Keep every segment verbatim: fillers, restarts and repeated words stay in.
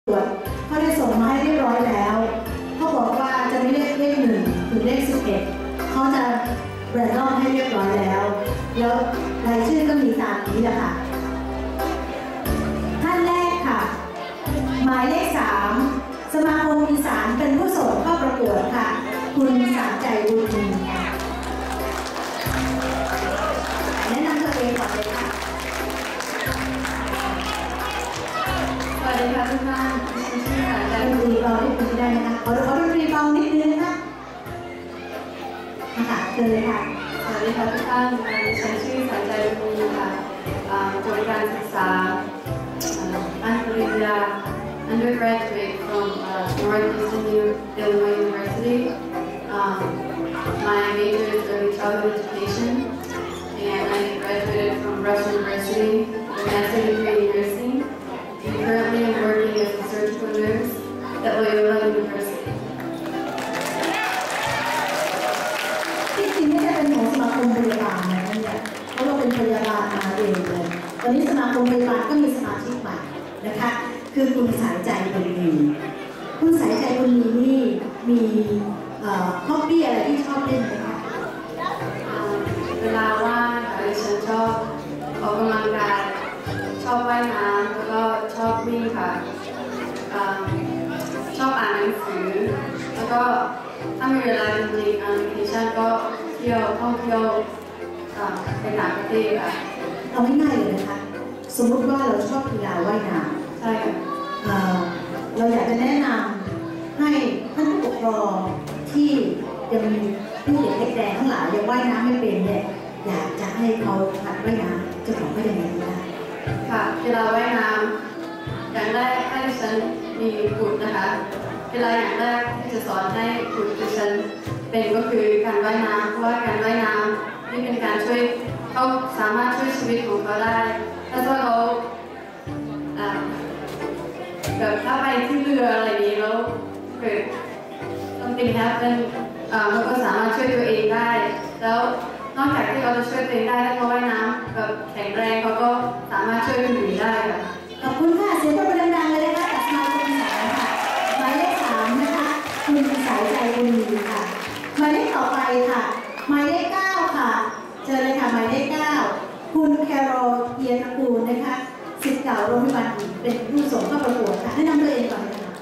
ตรวจเขาได้ส่งมาให้เรียบร้อยแล้วเขาบอกว่าจะไม่เลขเลขหนึ่งถึงเลขสิบเอ็ดเขาจะแบรนด์นอมให้เรียบร้อยแล้วแล้วรายชื่อก็มีตามนี้แหละค่ะท่านแรกค่ะหมายเลขสามสมาคมอีสานเป็นผู้ส่งเข้าประกวดค่ะคุณสารใจบุญมีค่ะแนะนำตัวเองก่อนเลยค่ะสวัสดีค่ะทุกท่านดิฉันชื่อสารใจดนตรีเบาที่คุณได้นะคะขอขอดนตรีเบานิดนึงนะคะนะคะเชิญเลยค่ะสวัสดีค่ะทุกท่านดิฉันชื่อสารใจบุญมีค่ะจบการศึกษาอันปริญญา undergraduate from uh, Northeastern Illinois University. Um, my major is early childhood education, and I graduated from Rush University with a master's degree in nursing. And currently, I'm working as a surgical nurse at Loyola University. ที่จริงไม่ใช่เป็นของสมาคมพยาบาลนะเนี่ยเพราะเราเป็นพยาบาลมาเองเลยตอนนี้สมาคมพยาบาลก็มีสมาชิกใหม่นะคะคือคุณสายใจบุญมีคุณสายใจบุญมีนี่มีฮอบบี้อะไรที่ชอบเล่นไหมคะเวลาว่างดิฉันชอบออกกำลังกายชอบว่ายน้ำแล้วก็ชอบวิ่งค่ะชอบอ่านหนังสือแล้วก็ถ้ามีเวลาจริงๆงานดิฉันก็เที่ยวท่องเที่ยวไปต่างประเทศค่ะเอาง่ายๆเลยนะคะสมมติว่าเราชอบกีฬาว่ายน้ำใช่ค่ะเราอยากจะแนะนำให้ท่านผู้ปกครองที่ยังมีผู้เด็กเล็กแดงทั้งหลายยังว่ายน้ำไม่เป็นเนี่ยอยากจะให้เขาหัดว่ายน้ำจะบอกว่ายังไงได้ค่ะเวลาว่ายน้ำอย่างแรกให้ฉันมีบุตรนะคะเวลาอย่างแรกที่จะสอนให้บุตรดิฉันเป็นก็คือการว่ายน้ำเพราะว่าการว่ายน้ำนี่เป็นการช่วยเขาสามารถช่วยชีวิตของเขาได้ถ้าเขาแบบถ้าไปที่เรืออะไรนี้แล้วเกิดต้องเป็นแฮปเป็นเขาก็สามารถช่วยตัวเองได้แล้วนอกจากที่เขาจะช่วยตัวเองได้แล้วเขาว่ายน้ำแบบแข็งแรงเขาก็สามารถช่วยคนอื่นได้ค่ะขอบคุณค่ะเสียงปรบมือดังๆเลยนะคะจากสมาคมสายค่ะหมายเลขสามนะคะคุณสายใจบุญมีค่ะหมายเลขต่อไปค่ะหมายเลขเก้าค่ะเจอเลยค่ะหมายเลขเก้าคุณแคโรเยียนกูลนะคะศิษย์เก่าโรงพยาบาลหญิงเป็นผู้ส่งเข้าประกวดค่ะแนะนำตัวเองก่อนเลยค่ะ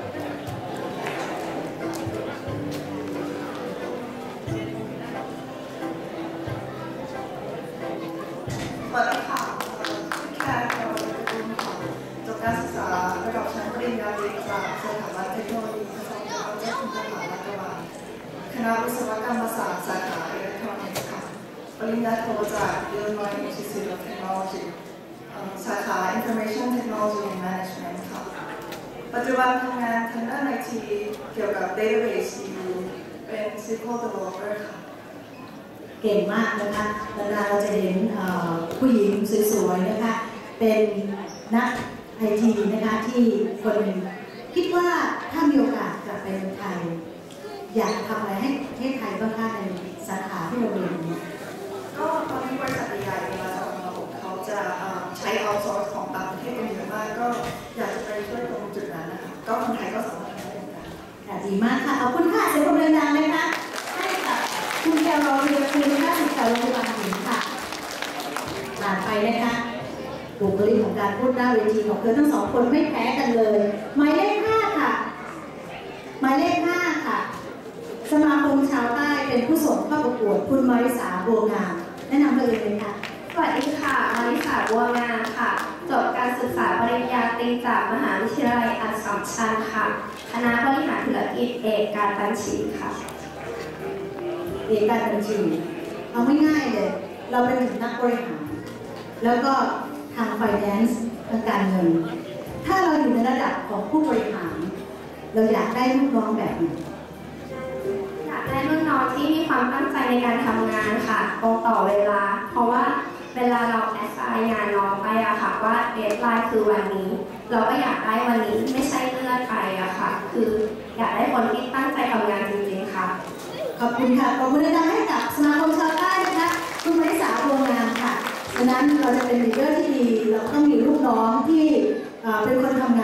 สวัสดีค่ะแคร์แคร์วันกุลค่ะจบการศึกษาระดับชั้นปริญญาตรีจากสถาบันเทคโนโลยีผสมกับเจ้าคุณมหาวิทยาลัยคณะวิศวกรรมศาสตร์สาขาอิเล็กทรอนิกส์ค่ะปริญญาโทจาก Illinois Institute of Technology สาขา Information Technology and Management ค่ะปัจจุบันทำงานทางด้าน ไอ ที เกี่ยวกับ Database อยู่เป็น เอส คิว แอล Developer ค่ะเก่งมากนะคะเวลาเราจะเห็นผู้หญิงสวยๆนะคะเป็นนัก ไอ ที นะคะที่คนหนึ่งคิดว่าถ้ามีโอกาสกลับไปเมืองไทยอยากทำอะไรให้ประเทศไทยบ้างคะในสาขาที่เราเรียนนี้ก็ตอนนี้บริษัทใหญ่ๆเวลาจะมาบอกเขาจะใช้เอาซอร์สของต่างประเทศกันเยอะมากก็อยากจะไปช่วยตรงจุดนั้นนะคะก็คนไทยก็สามารถทำได้เหมือนกันค่ะดีมากค่ะขอบคุณค่ะเสียงปรบมือดังๆเลยนะคะให้กับคุณแคโรเรียคุณค่าศิษย์เก่าโรงพยาบาลหญิงค่ะผ่านไปนะคะบุคลิกของการพูดหน้าเวทีของเธอทั้งสองคนไม่แพ้กันเลยหมายเลขห้าค่ะหมายเลขห้าค่ะสมาคมชาวใต้เป็นผู้ส่งเข้าประกวดคุณมาริสาบัวงามแนะนำตัวเองเลยค่ะสวัสดีค่ะมาริสาบัวงามค่ะจบการศึกษาปริญญาตรีจากมหาวิทยาลัยอัสสัมชัญค่ะคณะบริหารธุรกิจเอกการบัญชีค่ะเอกการบัญชีเอาไม่ง่ายเลยเราเป็นถึงนักบริหารแล้วก็ทางไฟแนนซ์ทางการเงินถ้าเราอยู่ในระดับของผู้บริหารเราอยากได้ลูกน้องแบบไหนอยากได้ลูกน้องที่มีความตั้งใจในการทำงานค่ะตรงต่อเวลาเพราะว่าเวลาเราแอสไซน์งานน้องไปอะค่ะว่าเดดไลน์คือวันนี้เราก็อยากได้วันนี้ไม่ใช่เลื่อนไปอะค่ะคืออยากได้คนที่ตั้งใจทำงานจริงๆค่ะขอบคุณค่ะขอบคุณดังๆให้กับสมาคมชาวใต้นะคะคุณมาริสาบัวงามค่ะฉะนั้นเราจะเป็นลีดเดอร์ที่ดีเราต้องมีลูกน้องที่เป็นคนทำงาน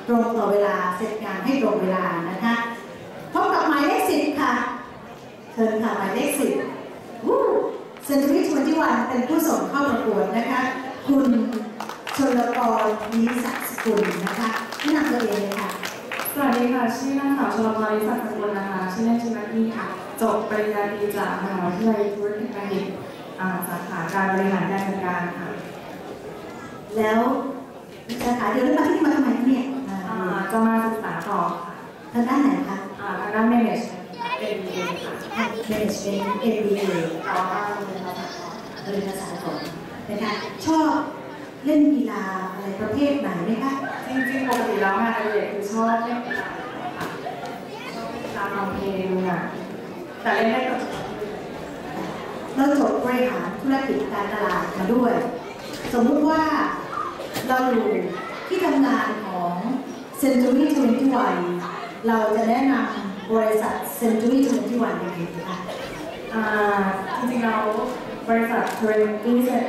ตรงต่อเวลาเสร็จงานให้ตรงเวลานะคะพบกับหมายเลขสิบค่ะเชิญค่ะหมายเลขสิบวู้ Century ยี่สิบเอ็ด เป็นผู้ส่งเข้าประกวดนะคะคุณชลกรนิสักสกุลนะคะแนะนำตัวเองเลยค่ะสวัสดีค่ะชื่อนางสาวชลพร นิสักสกุลนะคะชื่อเล่นชื่อนักกี้ค่ะจบปริญญาตรีจากมหาวิทยาลัยธุรกิจบัณฑิตสาขาการบริหารการจัดการค่ะแล้วสาขาเดียวหรือเปล่าที่มาทำไมเนี่ยจะมาศึกษาต่อค่ะทางด้านไหนคะทางด้าน management เอ็ม บี เอ ค่ะ management เอ็ม บี เอต่อมาเรียนภาษาเรียนภาษาก่อนนะคะชอบเล่นกีฬาอะไรประเภทไหนไหมคะจริงๆปกติแล้วงานอดิเรกคือชอบเล่นกีฬาค่ะชอบเล่นกีฬาฟังเพลงดูหนังแต่เล่นได้กับเราจบบริหารธุรกิจการตลาดมาด้วยสมมุติว่าเราอยู่ที่ทำงานของ Century ยี่สิบเอ็ด เราจะแนะนำบริษัท Century ยี่สิบเอ็ด ยังไงดีคะจริงๆเราบริษัท ยี่สิบเอ็ด บริษัท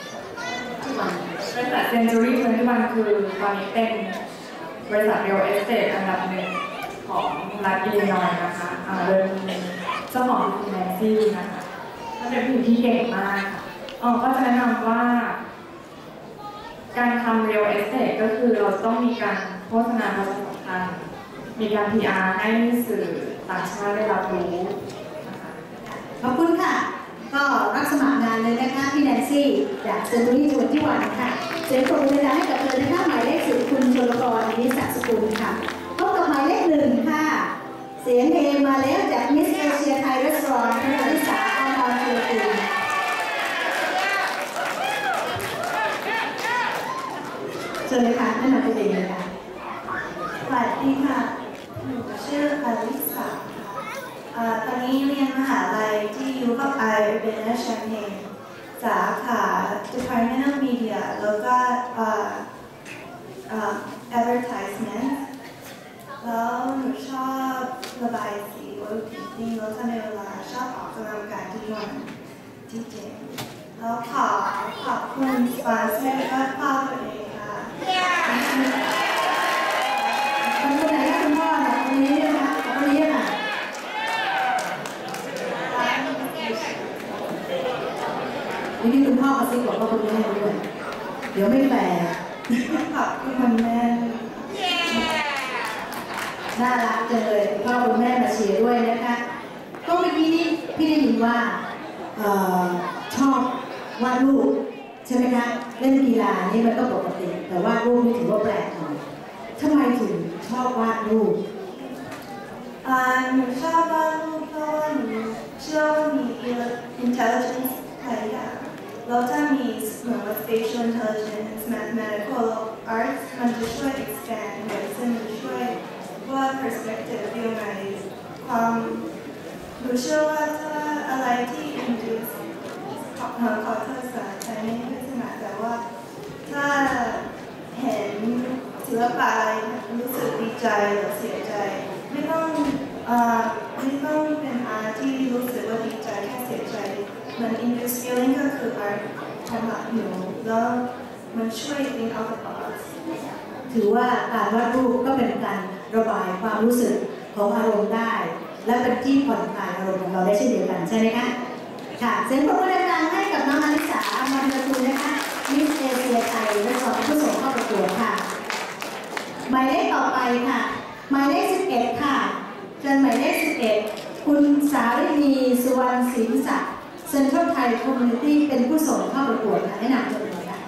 Century ยี่สิบเอ็ด คือตอนนี้เป็นบริษัท Real Estate อันดับหนึ่งของรัฐอิลลินอยส์นะคะโดยมีเจ้าของคุณแนนซี่นะคะเป็นผู้ที่เก่งมากอ๋อก็จะแนะนำว่าการทำ real estate ก็คือเราต้องมีการโฆษณาประชาสัมพันธ์มีการ พี อาร์ ให้สื่อต่างชาติได้รับรู้นะคะขอบคุณค่ะก็รับสมัครงานเลยนะคะพี่แนนซี่จาก Century ยี่สิบเอ็ด ค่ะเสียงปรบมือให้กับเธอนะคะหมายเลขสิบคุณชลกร นิสักสกุลค่ะพบกับหมายเลขหนึ่งค่ะเสียงเฮมาแล้วจากมิสเอเชียไทยรีสอร์ทคุณอลิสาอมรชูกุลเชิญเลยค่ะแนะนำตัวเองเลยค่ะสวัสดีค่ะหนูชื่ออลิสาค่ะตอนนี้เรียนมหาลัยที่ยูกับไอเบเนอร์แชมเปญสาขา Department of Media แล้วก็ Advertisement แล้วหนูชอบระบายสีว่าดีแล้วถ้าในเวลาชอบออกกำลังกายทุกวันที่เจนแล้วขอขอบคุณสปอนเซอร์และพ่อตัวเองค่ะคนไหนคุณพ่อเนี่ยคนนี้นะคะคนนี้ค่ะวันนี้คุณพ่อมาซิบอกว่าคุณแม่ด้วยเดี๋ยวไม่แฟร์ขอบคุณแม่น่ารักจังเลยพ่อคุณแม่มาเชียร์ด้วยนะคะก็เมื่อกี้นี้พี่ได้ยินว่าชอบวาดรูปใช่ไหมคะเล่นกีฬานี่มันก็ปกติแต่วาดรูปนี่ถือว่าแปลกหน่อยทำไมถึงชอบวาดรูปหนูชอบวาดรูปเพราะว่าหนูเชื่อว่ามี intelligence หลายอย่างแล้วถ้ามีเหมือนว่า spatial intelligence mathematical arts มันจะช่วย expand หรือซึ่งมันช่วยว่า perspective ยังไงความหนูเชื่อว่าถ้าอะไรที่ induce ขอขอโทษสารใช้ไม่ค่อยถนัดแต่ว่าถ้าเห็นศิลปะอะไรรู้สึกดีใจหรือเสียใจไม่ต้องเอ่อไม่ต้องเป็นอาร์ที่รู้สึกว่าดีใจแค่เสียใจมัน induce feeling ก็คืออาร์ทำแบบหนูแล้วมันช่วย think out the box ถือว่าการวาดรูปก็เป็นการระบายความรู้สึกของอารมณ์ได้และเป็นที่ผ่อนคลายอารมณ์ของเราได้เช่นเดียวกันใช่ไหมคะค่ะเสียงปรบมือดังๆให้กับน้องอลิสาอมรชูกุลนะคะมิสเอเชียไทยและสองผู้ส่งเข้าประกวดค่ะหมายเลขต่อไปค่ะหมายเลขสิบเอ็ดค่ะเชิญหมายเลขสิบเอ็ดคุณสารินีสุวรรณศิลป์ศักดิ์เซ็นทรัลไทยคอมมูนิตี้เป็นผู้ส่งเข้าประกวดค่ะแนะนำตัวเองค่ะ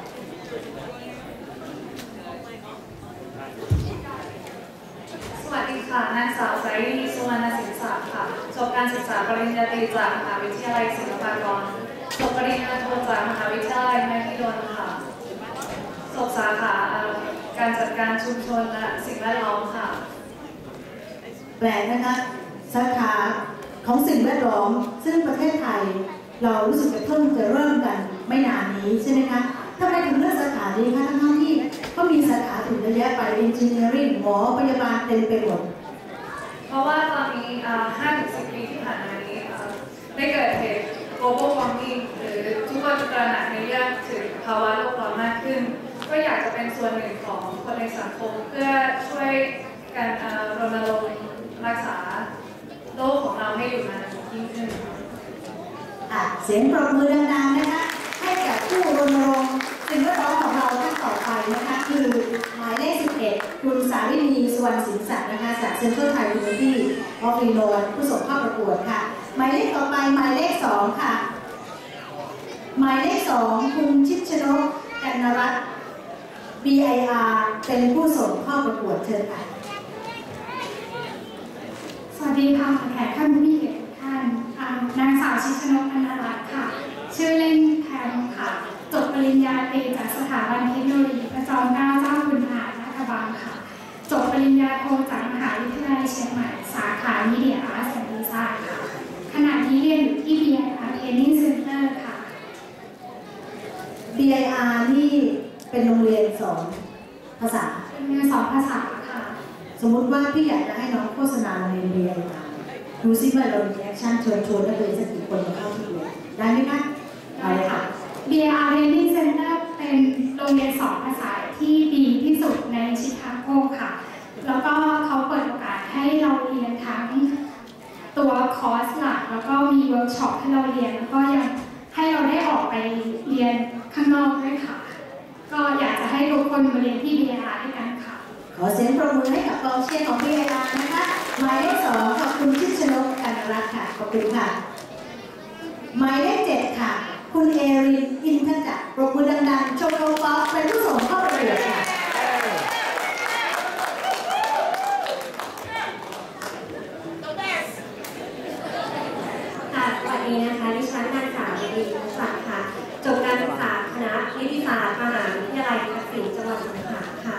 สวัสดีค่ะนางสาวสารินีสุวรรณศิลป์ศักดิ์ค่ะจบการศึกษาปริญญาตรีจากมหาวิทยาลัยศิลปากรจบปริญญาโทจากมหาวิทยาลัยมหิดลค่ะจบสาขาการจัดการชุมชนและสิ่งแวดล้อมค่ะแปลกนะคะสาขาของสิ่งแวดล้อมซึ่งประเทศไทยเรารู้สึกจะเพิ่งจะเริ่มกันไม่นานนี้ใช่ไหมคะทำไมถึงเลือกสาขานี้คะทั้งที่ก็มีสาขาถึงเยอะแยะไป engineering หมอพยาบาลเต็มไปหมดเพราะว่าตอนนี้ ห้าถึงสิบ ปีที่ผ่านมานี้ได้เกิดเหตุ global warming หรือทุกคนตระหนักในเรื่องถึงภาวะโลกร้อนมากขึ้นก็อยากจะเป็นส่วนหนึ่งของคนในสังคมเพื่อช่วยกันรณรงค์รักษาโลกของเราให้อยู่นานยิ่งขึ้นอ่ะเสียงปรบมือดังๆนะคะให้กับผู้รณรงค์สิ่งแวดล้อมของเราท่านต่อไปนะคะคือหมายเลขสิบเอ็ดคุณสาวินีสุวรรณสินศักดิ์นะคะจาก Central Thai Community of Illinois ผู้ส่งเข้าประกวดค่ะหมายเลขต่อไปหมายเลขสองค่ะหมายเลขสองคุณชิดชนกกันนรัตน์ บี ไอ อาร์ เป็นผู้ส่งเข้าประกวดเชิญค่ะสวัสดีค่ะแขกท่านผู้มีเกียรติทุกท่านนางสาวชิดชนกกันนรัตน์ค่ะชื่อเล่นแพมค่ะจบปริญญาตรีจากสถาบันเทคโนโลยีพระจอมเกล้าเจ้าคุณทหารราชบังค่ะจบปริญญาโทจากมหาวิทยาลัยเชียงใหม่สาขา Media Arts and Design ค่ะขณะนี้เรียนอยู่ที่ บี ไอ อาร์ Training Center ค่ะบี ไอ อาร์ นี่เป็นโรงเรียนสอนภาษาเป็นงานสอนภาษาค่ะสมมุติว่าพี่อยากจะให้น้องโฆษณาโรงเรียน บี ไอ อาร์ ดูซิว่าเรามีแอคชั่นเชิญชวนนักเรียนสักกี่คนมาเข้าที่เรียนได้ไหมคะได้ค่ะ บี ไอ อาร์ Training Center เป็นโรงเรียนสอนภาษาที่ดีที่สุดในชิคาโกค่ะแล้วก็เขาเปิดโอกาสให้เราเรียนทั้งตัวคอร์สหลักแล้วก็มีเวิร์กช็อปให้เราเรียนแล้วก็ยังให้เราได้ออกไปเรียนข้างนอกด้วยค่ะก็อยากจะให้ทุกคนมาเรียนที่ บี ไอ อาร์ ด้วยกันค่ะขอเสียงปรบมือให้กับกองเชียร์ของ บี ไอ อาร์ นะคะหมายเลขสองขอบคุณชิดชนกกันนรัตน์ค่ะขอบคุณค่ะหมายเลขเจ็ดค่ะคุณเอรินอินทจักรปรบมือดังๆชมรมป๊อปเป็นผู้ส่งเข้าประกวดค่ะค่ะสวัสดีนะคะดิฉันนางสาวดีนุศักดิ์ค่ะจบการศึกษาคณะนิติศาสตร์มหาวิทยาลัยทักษิณจังหวัดสงขลาค่ะ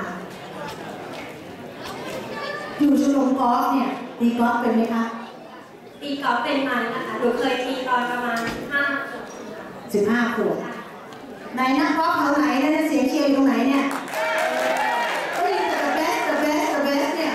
อยู่ชมรมกอล์ฟเนี่ยตีกอล์ฟเป็นไหมคะตีกอล์ฟเป็นมันนะคะหนูเคยตีตอนประมาณสิบห้าขวบสิบห้าขวบไหนนักกอล์ฟแถวไหนนะเสียงเชียร์อยู่ตรงไหนเนี่ยก็ยิงแต่ the best the best the best เนี่ย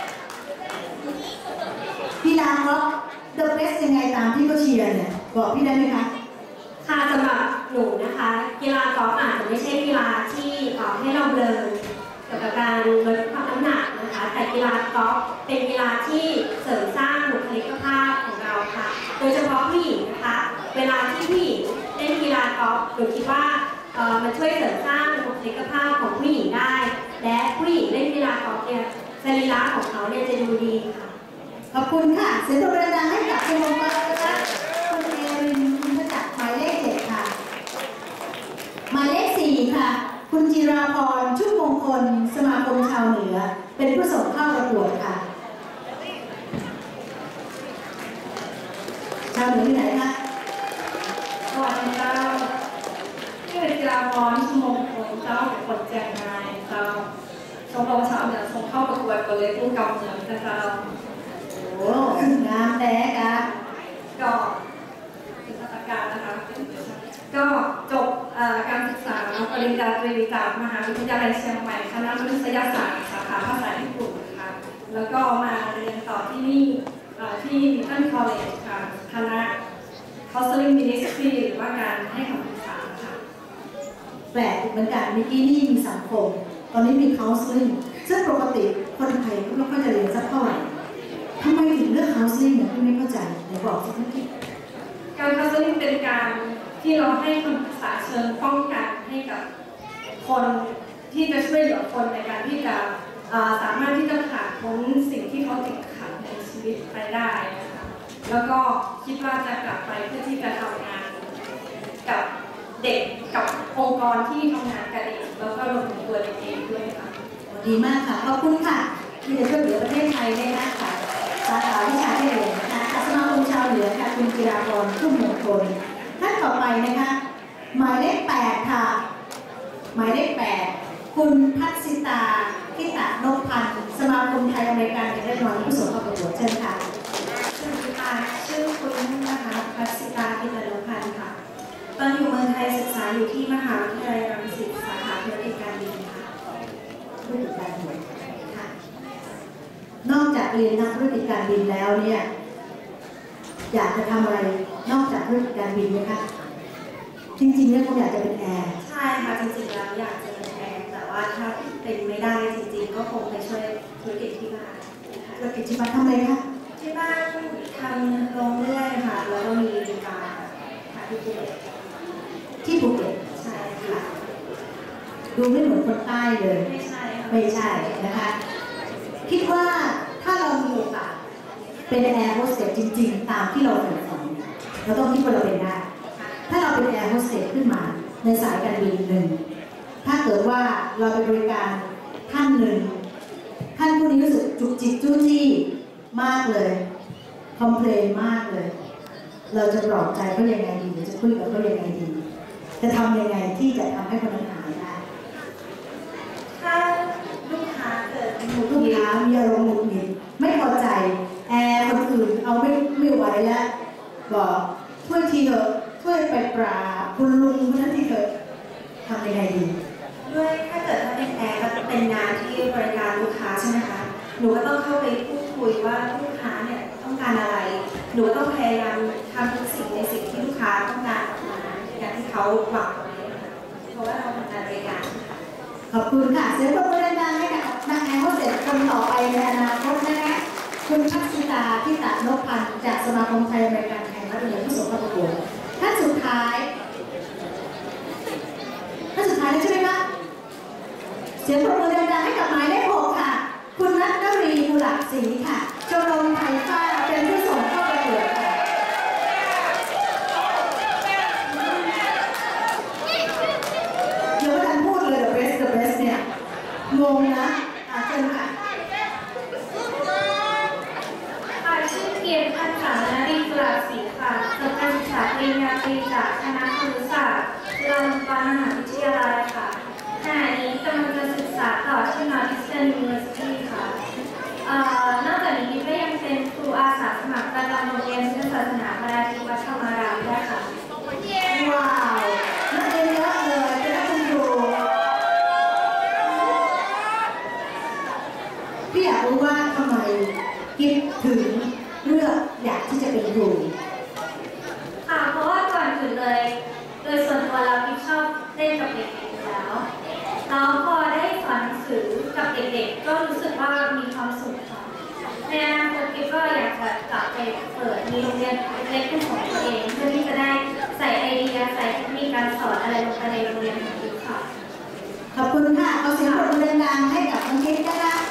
พี่ดาวกอล์ฟ the best ยังไงตามที่เขาเชียร์เนี่ยบอกพี่ได้ไหมคะค่ะสำหรับหนูนะคะกีฬากอล์ฟอาจจะไม่ใช่กีฬาที่ให้เราเบิร์นเกี่ยวกับการลดความน้ำหนักนะคะแต่กีฬากอล์ฟเป็นกีฬาที่เสริมสร้างบุคลิกภาพของเราค่ะโดยเฉพาะผู้หญิงนะคะเวลาที่ผู้หญิงเล่นกีฬากอล์ฟหนูคิดว่ามันช่วยเสริมสร้างบุคลิกภาพของผู้หญิงได้และผู้หญิงเล่นกีฬากอล์ฟเนี่ยสรีระของเขาเนี่ยจะดูดีค่ะขอบคุณค่ะเสียงปรบมือดังให้กับชมรมกอล์ฟนะคะคุณเอรินคุณประจักษ์หมายเลขเจ็ดค่ะหมายเลขสี่ค่ะคุณจิราพรชุมมงคลสมาคมชาวเหนือเป็นผู้ส่งเข้าประกวดค่ะชาวเหนือที่ไหนคะสวัสดีเจ้าชื่อจิราพรชุมมงคลเจ้าเป็นคนแจกงานเจ้าชมรมชาวเหนือส่งเข้าประกวดก็เลยผู้กำเนิดนะเจ้าโอ้งามแท้ค่ะก็เป็นราชการนะคะก็จบการศึกษาปริญญาตรีจากมหาวิทยาลัยเชียงใหม่คณะมนุษยศาสตร์สาขาภาษาญี่ปุ่นค่ะแล้วก็มาเรียนต่อที่นี่ที่มิทเทิลคอลเลจค่ะคณะ Counseling Ministry หรือว่าการให้คำปรึกษาค่ะแปลกเหมือนกันเมื่อกี้นี่มีสังคมตอนนี้มี Counseling ซึ่งปกติคนไทยก็ไม่ค่อยจะเรียนสักเท่าไหร่ทำไมถึงเลือก Counseling เนี่ยพี่ไม่เข้าใจไหนบอกสักนิดการ Counseling เป็นการที่เราให้คำปรึกษาเชิงป้องกันให้กับคนที่จะช่วยเหลือคนในการที่จะสามารถที่จะผ่านพ้นสิ่งที่เขาติดขัดในชีวิตไปได้นะคะแล้วก็คิดว่าจะกลับไปเพื่อที่จะทำงานกับเด็กกับองค์กรที่ทำงานกับเด็กแล้วก็รวมถึงตัวเด็กเองด้วยค่ะดีมากค่ะขอบคุณค่ะที่จะช่วยเหลือประเทศไทยได้นะคะสาขาวิชาเทคโนโลยีนะคะสมาคมชาวเหนือค่ะคุณจิราพรชุ่มมงคลท่านต่อไปนะคะหมายเลขแปดค่ะหมายเลขแปดคุณพัชสิตาทิตะนพพันธ์สมาคมไทยอเมริกันเด็กน้อยผู้ส่งเข้าประกวดเชิญค่ะสวัสดีค่ะชื่อคุณนะคะพัชสิตาทิตะนพพันธ์ค่ะตอนอยู่เมืองไทยศึกษาอยู่ที่มหาวิทยาลัยรังสิตสาขาธุรกิจการบินค่ะธุรกิจการบินค่ะนอกจากเรียนทางธุรกิจการบินแล้วเนี่ยอยากจะทำอะไรนอกจากธุรกิจการบินไหมคะจริงๆแล้วคงอยากจะเป็นแอร์ใช่ค่ะจริงๆแล้วอยากจะเป็นแอร์ว่าถ้าเป็นไม่ได้จริงๆก็คงไปช่วยธุรกิจที่บ้านนะคะธุรกิจที่บ้านทำอะไรคะที่บ้านทำโรงเรื่อยค่ะแล้วก็มีการขายที่ภูเก็ตที่ภูเก็ตใช่ค่ะดูไม่เหมือนคนใต้เลยไม่ใช่ค่ะไม่ใช่นะคะคิดว่าถ้าเรามีโอกาสเป็นแอร์โฮสเตสจริงๆตามที่เราใฝ่ฝันเราต้องคิดว่าเราเป็นได้ถ้าเราเป็นแอร์โฮสเตสขึ้นมาในสายการบินหนึ่งถ้าเกิดว่าเราไปบริการท่านหนึ่งท่านผู้นี้รู้สึกจุกจิกจู้จี้มากเลยคอมเพลนมากเลยเราจะปลอบใจเขายังไงดีหรือจะคุยกับเขายังไงดีจะทำยังไงที่จะทำให้คนนั้นหายได้ถ้าลูกค้าเกิดหงุดลูหกงิดค้ามีอารมณ์หงุดหงิดไม่พอใจแอร์คนอื่นเอาไม่ไม่ไหวแล้วบอกช่วยทีเถอะช่วยไปปราบคุณลุงคนนั้นทีเถอะทำยังไงดีด้วยถ้าเกิดถ้าเป็นแอร์ก็เป็นงานที่บริการลูกค้าใช่ไหมคะหนูก็ต้องเข้าไปพูดคุยว่าลูกค้าเนี่ยต้องการอะไรหนูต้องพยายามทำทุกสิ่งในสิ่งที่ลูกค้าต้องการออกมาอย่างที่เขาหวังไว้ค่ะเพราะว่าเราทำงานบริการค่ะขอบคุณค่ะเสียงปรบมือดังๆให้กับนางแอร์โฮสเตสคนต่อไปในอนาคตนะคะคุณพัชตาที่ตะนพพันธ์จากสมาคมไทยอเมริกันแห่งรัฐเรียนผู้ส่งเข้าประกวดท่านสุดท้ายท่านสุดท้ายแล้วใช่ไหมคะเสียงปรบมือดังๆให้กับหมายเลขหกค่ะคุณนัทนรีบุหลักศรีค่ะชมรมไทยฟ้าเป็นผู้ส่งเข้าประกวดค่ะเดี๋ยวไม่ทันพูดเลย the best the best เนี่ยงงนะอาเชิญค่ะค่ะชื่อเกียรติพันธ์สามนารีกุหลาบศรีค่ะจบการศึกษาปริญญาตรีจากคณะครุศาสตร์จุฬาลงกรณ์มหาวิทยาลัยค่ะขณะนี้กำลังจะศึกษาต่อที่ Northeastern University ค่ะเอ่อนอกจากนี้ก็ยังเป็นครูอาสาสมัครประจำโรงเรียนพุทธศาสนาบาราธิวัฒน์ธรรมารามด้วยค่ะว้าวนักเรียนเยอะเลยเป็นนักคุณครูพี่อยากรู้ว่าทำไมกิฟถึงเลือกอยากที่จะเป็นครูค่ะเพราะว่าก่อนอื่นเลย โดยส่วนตัวเราที่ชอบเล่นกับเด็กๆอยู่แล้วแล้วพอได้สอนหนังสือกับเด็กๆก็รู้สึกว่ามีความสุขค่ะในอนาคตกิ๊บก็อยากจะกลับไปเปิดมีโรงเรียนเล็กๆเป็นของตัวเองเพื่อที่จะได้ใส่ไอเดียใส่เทคนิคการสอนอะไรลงไปในโรงเรียนของกิ๊บค่ะขอบคุณค่ะเอาเสียงปรบมือดังๆให้กับน้องกิฟนะคะ